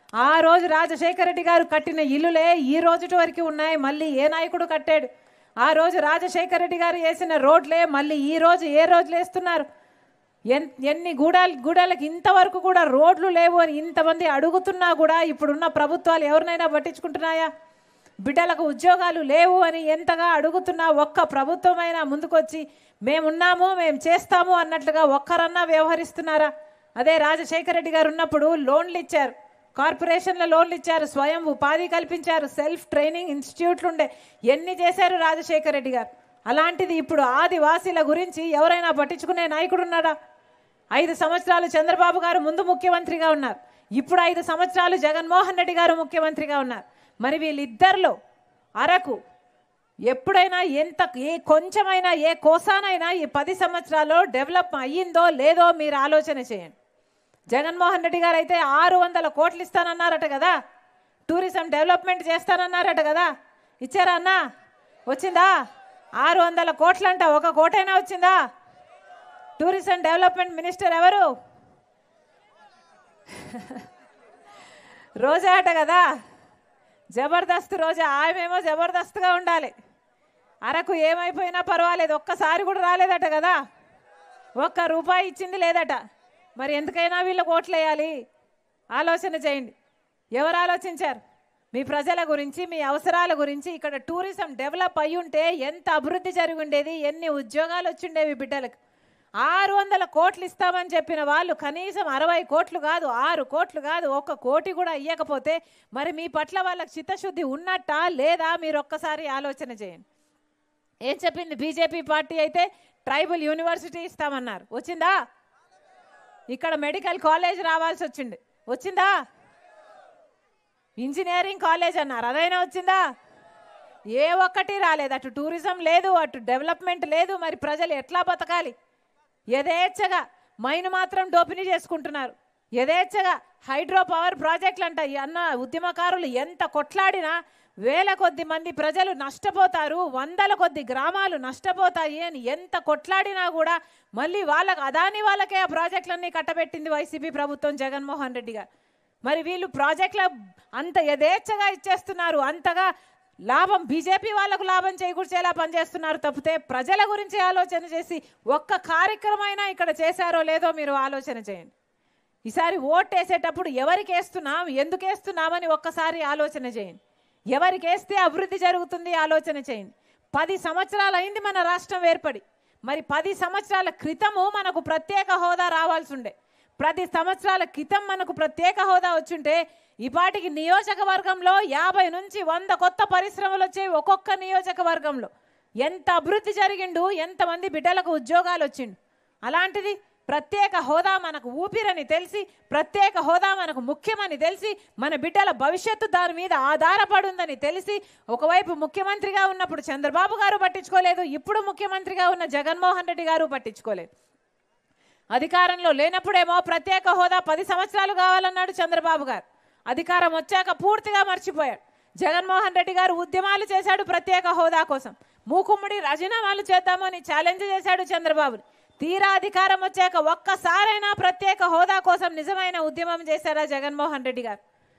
ఆ రోజు రాజశేఖర రెడ్డి గారు కట్టిన ఇల్లులే ఈ రోజుటి వరకు ఉన్నాయి. మళ్ళీ ఏ నాయకుడు కట్టాడు? ఆ రోజు రాజశేఖర రెడ్డి గారు వేసిన రోడ్లే మళ్ళీ ఈ రోజు ఏ రోజులు వేస్తున్నారు? ఎన్ని గూడాలకి ఇంతవరకు కూడా రోడ్లు లేవు అని ఇంతమంది అడుగుతున్నా కూడా ఇప్పుడున్న ప్రభుత్వాలు ఎవరినైనా పట్టించుకుంటున్నాయా? బిడ్డలకు ఉద్యోగాలు లేవు అని ఎంతగా అడుగుతున్నా ఒక్క ప్రభుత్వమైనా ముందుకొచ్చి మేమున్నాము, మేము చేస్తాము అన్నట్లుగా ఒక్కరన్నా వ్యవహరిస్తున్నారా? అదే రాజశేఖర రెడ్డి గారు ఉన్నప్పుడు లోన్లు ఇచ్చారు, కార్పొరేషన్ల లోన్లు ఇచ్చారు, స్వయం ఉపాధి కల్పించారు, సెల్ఫ్ ట్రైనింగ్ ఇన్స్టిట్యూట్లు ఉండే, ఎన్ని చేశారు రాజశేఖర రెడ్డి గారు. అలాంటిది ఇప్పుడు ఆదివాసీల గురించి ఎవరైనా పట్టించుకునే నాయకుడు ఉన్నాడా? 5 సంవత్సరాలు చంద్రబాబు గారు ముందు ముఖ్యమంత్రిగా ఉన్నారు, ఇప్పుడు 5 సంవత్సరాలు జగన్మోహన్ రెడ్డి గారు ముఖ్యమంత్రిగా ఉన్నారు. మరి వీళ్ళిద్దరిలో అరకు ఎప్పుడైనా ఏ కొంచెమైనా ఏ కోసానైనా ఈ 10 సంవత్సరాల్లో డెవలప్ అయ్యిందో లేదో మీరు ఆలోచన చేయండి. జగన్మోహన్ రెడ్డి గారు అయితే 600 కోట్లు ఇస్తానన్నారట కదా, టూరిజం డెవలప్మెంట్ చేస్తానన్నారట కదా, ఇచ్చారా అన్నా? వచ్చిందా? 600 కోట్లంట, ఒక కోటైనా వచ్చిందా? టూరిజం డెవలప్మెంట్ మినిస్టర్ ఎవరు? రోజా అట కదా, జబర్దస్త్ రోజా. ఆమెమో జబర్దస్త్గా ఉండాలి, అరకు ఏమైపోయినా పర్వాలేదు, ఒక్కసారి కూడా రాలేదట కదా, ఒక్క రూపాయి ఇచ్చింది లేదట. మరి ఎందుకైనా వీళ్ళకి ఓట్లు వేయాలి? ఆలోచన చేయండి. ఎవరు ఆలోచించారు? మీ ప్రజల గురించి, మీ అవసరాల గురించి. ఇక్కడ టూరిజం డెవలప్ అయ్యి ఉంటే ఎంత అభివృద్ధి జరిగి ఉండేది, ఎన్ని ఉద్యోగాలు వచ్చిండేవి బిడ్డలకు. 600 కోట్లు ఇస్తామని చెప్పిన వాళ్ళు కనీసం 60 కోట్లు కాదు, 6 కోట్లు కాదు, 1 కోటి కూడా ఇవ్వకపోతే మరి మీ పట్ల వాళ్ళకి చిత్తశుద్ధి ఉన్నట్టా లేదా? మీరు ఒక్కసారి ఆలోచన చేయండి. ఏం చెప్పింది బీజేపీ పార్టీ? అయితే ట్రైబల్ యూనివర్సిటీ ఇస్తామన్నారు, వచ్చిందా? ఇక్కడ మెడికల్ కాలేజ్ రావాల్సి వచ్చిందా? ఇంజనీరింగ్ కాలేజ్ అన్నారు, అదైనా వచ్చిందా? ఏ ఒక్కటి రాలేదు. అటు టూరిజం లేదు, అటు డెవలప్మెంట్ లేదు. మరి ప్రజలు ఎట్లా బతకాలి? యథేచ్ఛగా మైను మాత్రం దోపిడీ చేసుకుంటున్నారు, యథేచ్ఛగా హైడ్రో పవర్ ప్రాజెక్టులు అంట. అన్న ఉద్యమకారులు ఎంత కొట్లాడినా వేల కొద్ది మంది ప్రజలు నష్టపోతారు, 100ల కొద్ది గ్రామాలు నష్టపోతాయి అని ఎంత కొట్లాడినా కూడా మళ్ళీ వాళ్ళకి అదాని వాళ్ళకే ఆ ప్రాజెక్టులన్నీ కట్టబెట్టింది వైసీపీ ప్రభుత్వం, జగన్మోహన్ రెడ్డి గారు. మరి వీళ్ళు ప్రాజెక్టుల అంత యథేచ్ఛగా ఇచ్చేస్తున్నారు, అంతగా లాభం బీజేపీ వాళ్ళకు లాభం చేకూర్చేలా పనిచేస్తున్నారు తప్పితే ప్రజల గురించి ఆలోచన చేసి ఒక్క కార్యక్రమైనా ఇక్కడ చేశారో లేదో మీరు ఆలోచన చేయండి. ఈసారి ఓటు వేసేటప్పుడు ఎవరికి వేస్తున్నాం, ఎందుకు వేస్తున్నామని ఒక్కసారి ఆలోచన చేయండి. ఎవరికి వేస్తే అభివృద్ధి జరుగుతుంది ఆలోచన చేయండి. 10 సంవత్సరాలు అయింది మన రాష్ట్రం ఏర్పడి. మరి 10 సంవత్సరాల క్రితము మనకు ప్రత్యేక హోదా రావాల్సి ఉండే. 10 సంవత్సరాల క్రితం మనకు ప్రత్యేక హోదా వచ్చుంటే ఈపాటికి నియోజకవర్గంలో 50 నుంచి 100 కొత్త పరిశ్రమలు వచ్చాయి. ఒక్కొక్క నియోజకవర్గంలో ఎంత అభివృద్ధి జరిగిండు, ఎంతమంది బిడ్డలకు ఉద్యోగాలు వచ్చిండు. అలాంటిది ప్రత్యేక హోదా మనకు ఊపిరని తెలిసి, ప్రత్యేక హోదా మనకు ముఖ్యమని తెలిసి, మన బిడ్డల భవిష్యత్తు దాని మీద ఆధారపడుందని తెలిసి, ఒకవైపు ముఖ్యమంత్రిగా ఉన్నప్పుడు చంద్రబాబు గారు పట్టించుకోలేదు, ఇప్పుడు ముఖ్యమంత్రిగా ఉన్న జగన్మోహన్ రెడ్డి గారు పట్టించుకోలేదు. అధికారంలో లేనప్పుడేమో ప్రత్యేక హోదా 10 సంవత్సరాలు కావాలన్నాడు చంద్రబాబు గారు, అధికారం వచ్చాక పూర్తిగా మర్చిపోయాడు. జగన్మోహన్ రెడ్డి గారు ఉద్యమాలు చేశాడు ప్రత్యేక హోదా కోసం, మూకుమ్మడి రాజీనామాలు చేద్దామని ఛాలెంజ్ చేశాడు చంద్రబాబుని. తీరా అధికారం వచ్చాక ఒక్కసారైనా ప్రత్యేక హోదా కోసం నిజమైన ఉద్యమం చేశారా జగన్మోహన్ రెడ్డి గారు?